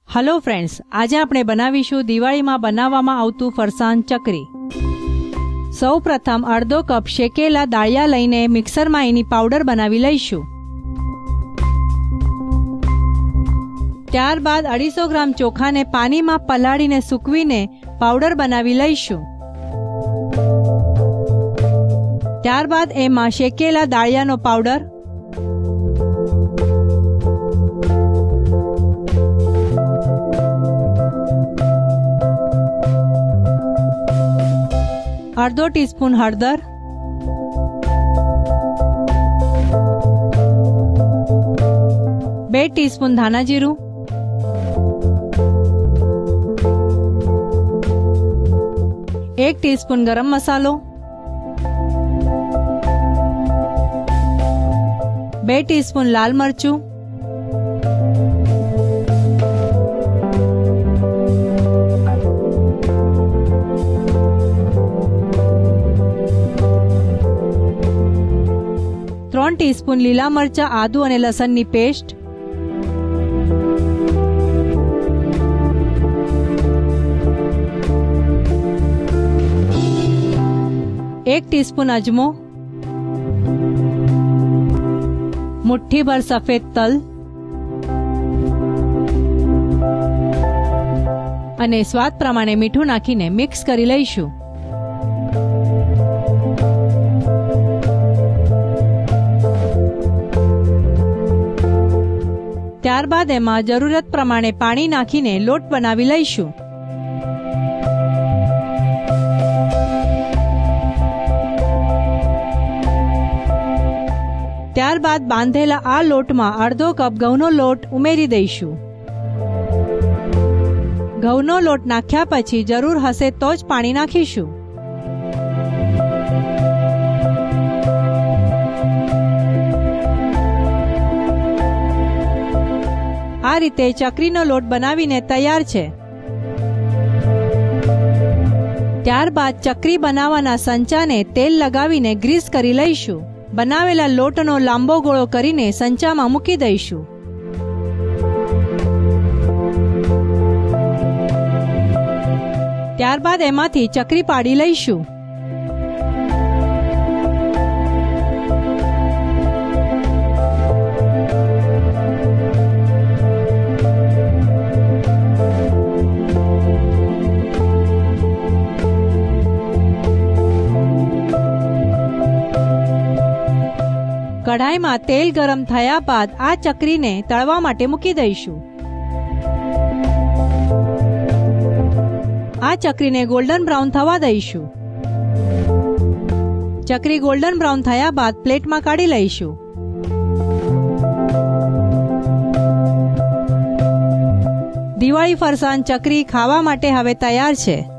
Hello friends, आज આપણે બનાવીશું દિવાળીમાં બનાવવામાં આવતું ફરસાણ ચકરી। સૌપ્રથમ અડધો કપ શેકેલા દાળિયા લઈને મિક્સરમાં એની પાવડર બનાવી લઈશું। ત્યારબાદ 250 ગ્રામ ચોખાને પાણીમાં પલાળીને સૂકવીને પાવડર બનાવી લઈશું। ત્યારબાદ એમાં શેકેલા દાળિયાનો પાવડર, अर्धो टीस्पून हळदर, 2 टीस्पून धाना जीरू, 1 टीस्पून गरम मसालो, 2 टीस्पून लाल मरचू, 3 टीस्पून લીલા મરચા, આદુ અને લસણની પેસ્ટ, 1 टीस्पून અજમો, મુઠ્ઠી ભર સફેદ તલ અને સ્વાદ પ્રમાણે મીઠું નાખીને મિક્સ કરી લઈશું। ત્યારબાદ એમાં જરૂરત પ્રમાણે પાણી નાખીને લોટ બનાવી લઈશું। ત્યારબાદ બાંધેલા આ લોટમાં અડધો કપ ઘઉંનો લોટ ઉમેરી દઈશું। ઘઉંનો લોટ નાખ્યા પછી જરૂર હશે તો જ પાણી નાખીશું। આ રીતે ચકરીનો લોટ બનાવીને તૈયાર છે। ત્યારબાદ ચકરી બનાવવાના સંચાને તેલ લગાવીને ગ્રીસ કરી લઈશું। બનાવેલા લોટનો લાંબો ગોળો કરીને સંચામાં મૂકી દઈશું। ત્યારબાદ એમાંથી ચકરી પાડી લઈશું। કઢાઈમાં તેલ ગરમ થયા બાદ આ ચકરીને તળવા માટે મૂકી દઈશું। આ ચકરીને ગોલ્ડન બ્રાઉન થવા દઈશું। ચકરી ગોલ્ડન બ્રાઉન થયા બાદ પ્લેટમાં કાઢી લઈશું। દિવાળી ફરસાણ ચકરી ખાવા માટે હવે તૈયાર છે।